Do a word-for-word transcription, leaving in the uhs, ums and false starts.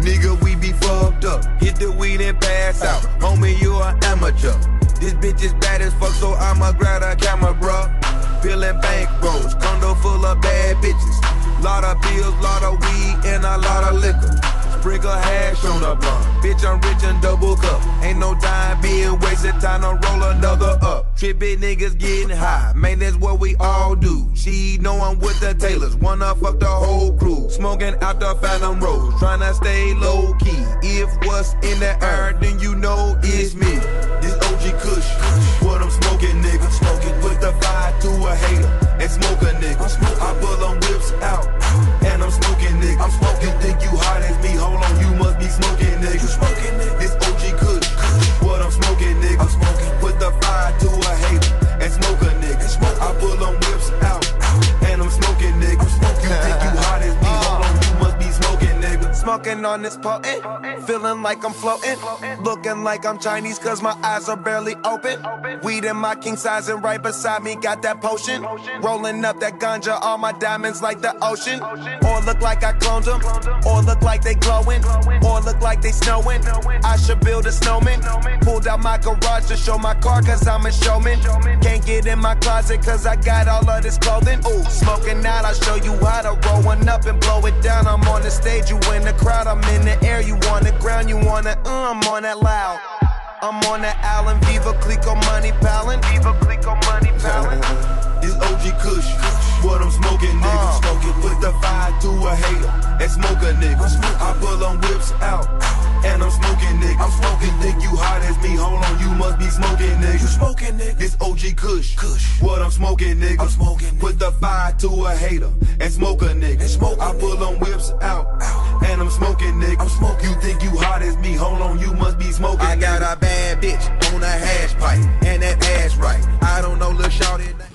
Nigga, we be fucked up. Hit the weed and pass out. Homie, you an amateur. This bitch is bad as fuck, so I'ma grab a camera, bruh. Peeling bank rolls, condo full of bad bitches. Lot of pills, lot of weed, and a lot of liquor. Sprinkle hash on the blunt. Bitch, I'm rich and double cup. Ain't no time being wasted, time to roll another up. Trippin' niggas getting high, man, that's what we all do. She know I'm with the Taylors, wanna fuck the whole crew. Smoking out the Phantom Rose, tryna stay low key. If what's in the air, then you know it's me. This O G Kush, what I'm smoking, nigga. Smoking, put the fire to a hater and smoke a nigga. I pull them whips out and I'm smoking, nigga. I'm smoking. You think you hot as me? Hold on, you must be smoking, nigga. Smoking, nigga. This O G Kush, what I'm smoking, nigga. I'm smoking. Put the fire to a hater and smoke a nigga. I pull them whips out and I'm smoking, nigga. You think you hot as me? Hold on, you must be smoking, nigga. Smoking on this potent, feeling like I'm floating. Looking like I'm Chinese cause my eyes are barely open. Weed in my king size and right beside me got that potion. Rolling up that ganja, all my diamonds like the ocean. Or look like I cloned them, or look like they glowing, or look like they snowing. I should build a snowman. Pulled out my garage to show my car cause I'm a showman. Can't get in my closet cause I got all of this clothing. Ooh, smoking out, I'll show you how to roll one up and blow it down. I'm on the stage, you in the crowd, I'm in the air, you on the ground, you on the, uh, I'm on that loud. I'm on that Allen, Viva Clico money pallin', Viva Clico money pallin'. This O G Kush, what I'm smoking, nigga. Uh. Smoking, put the fire to a hater and smoke a nigga. I pull them whips out and I'm smoking, nigga. I'm smoking, think you hot as me? Hold on, you must be smoking, nigga. You smoking, nigga. This O G Kush, Kush, what I'm smoking, nigga. I'm smoking, put the fire to a hater and smoke a nigga. Smoke I pull them whips out and I'm smoking, nigga. I'm smoking. You think you hot as me? Hold on, you must be smoking. I got a bad bitch on a hash pipe and that ass right. I don't know, little shorty.